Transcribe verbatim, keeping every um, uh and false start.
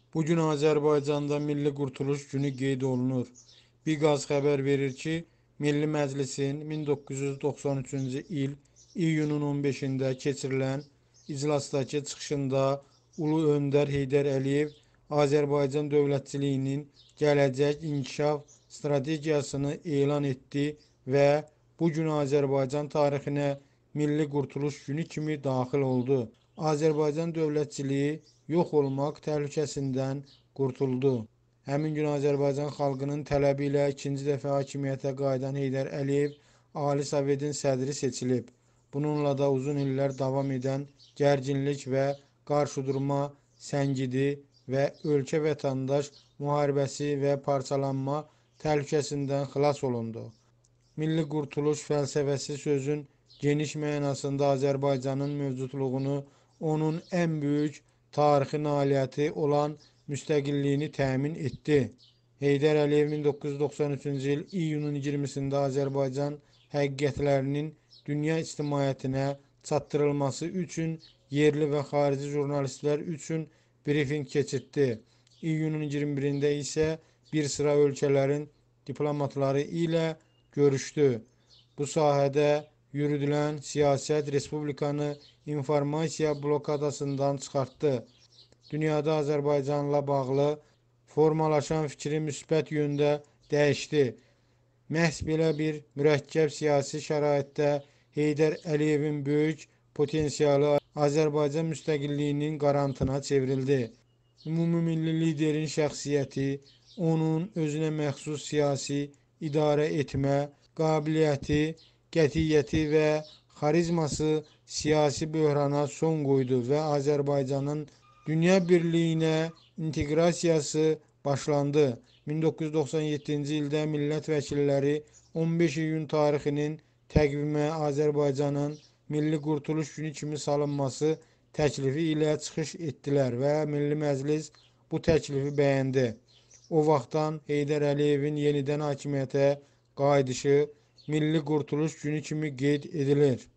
Bugün Azərbaycanda Milli Qurtuluş Günü qeyd olunur. Biqaz xəbər verir ki, Milli Məclisin min doqquz yüz doxsan üçüncü il iyunun on beşində keçirilən iclasdakı çıxışında Ulu Öndər Heydər Əliyev Azərbaycan dövlətçiliyinin gələcək inkişaf strategiyasını elan etdi və bu gün Azərbaycan tarixinə Milli Qurtuluş Günü kimi daxil oldu. Azərbaycan dövlətçiliyi yox olmaq təhlükəsindən qurtuldu. Həmin gün Azərbaycan xalqının tələbi ilə ikinci dəfə hakimiyyətə qayıdan Heydər Əliyev Ali Sovetin sədri seçilib. Bununla da uzun illər davam edən gərginlik və qarşıdurma səngidi və ölkə vətəndaş müharibəsi və parçalanma təhlükəsindən xilas olundu. Milli qurtuluş fəlsəfəsi sözün geniş mənasında Azərbaycanın mövcudluğunu, onun ən böyük tarixi nailiyyəti olan müstəqilliyini təmin etdi. Heydər Əliyev min doqquz yüz doxsan üçüncü il iyunun iyirmisində Azərbaycan həqiqətlərinin dünya ictimaiyyətinə çatdırılması üçün yerli və xarici jurnalistlər üçün brifinq keçirtdi. İyunun iyirmi birində isə bir sıra ölkələrin diplomatları ilə görüşdü. Bu sahədə yürüdülən siyasət Respublikanı informasiya blokadasından çıxartdı. Dünyada Azərbaycanla bağlı formalaşan fikri müsbət yöndə dəyişdi. Məhz belə bir mürəkkəb siyasi şəraitdə Heydər Əliyevin böyük potensialı Azərbaycan müstəqilliyinin qarantına çevrildi. Ümumilli liderin şəxsiyyəti, onun özünə məxsus siyasi idarə etmə qabiliyyəti, qətiyyəti və xarizması siyasi böhrana son qoydu və Azərbaycanın dünya birliyinə inteqrasiyası başlandı. min doqquz yüz doxsan yeddinci ildə millət vəkilləri on beş iyun tarixinin təqvimə Azərbaycanın Milli Qurtuluş Günü kimi salınması təklifi ilə çıxış etdilər və Milli Məclis bu təklifi bəyəndi. O vaxtdan Heydər Əliyevin yenidən hakimiyyətə qayıdışı Milli Qurtuluş Günü kimi qeyd edilir.